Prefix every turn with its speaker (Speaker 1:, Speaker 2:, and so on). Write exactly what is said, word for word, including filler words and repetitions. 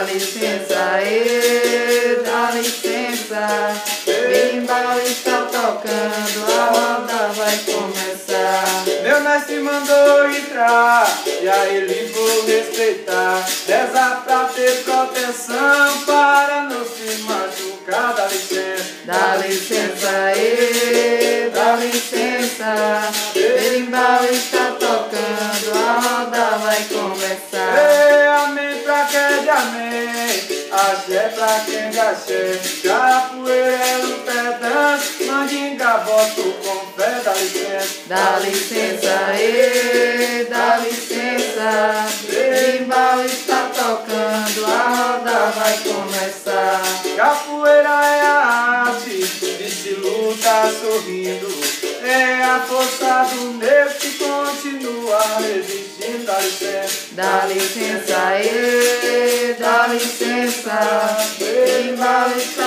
Speaker 1: licença, ê, dá licença. Berimbau está tocando, a roda vai começar.
Speaker 2: Meu mestre mandou entrar, e a ele vou respeitar. Reza pra ter proteção, para não se machucar. Dá licença,
Speaker 1: dá licença, ê, dá licença. Berimbau está tocando, a roda vai começar.
Speaker 2: Ei, amém pra quem de amém, axé pra quem de axé. Capoeira é luta, dança, mandinga, bota com fé. Dá licença,
Speaker 1: dá licença, ê, dá licença. Berimbau está tocando, a roda vai começar.
Speaker 2: Capoeira é a arte de se lutar sorrindo, é a força do negro que continua resistindo. Dá licença,
Speaker 1: dá licença, ê, dá licença. Berimbau está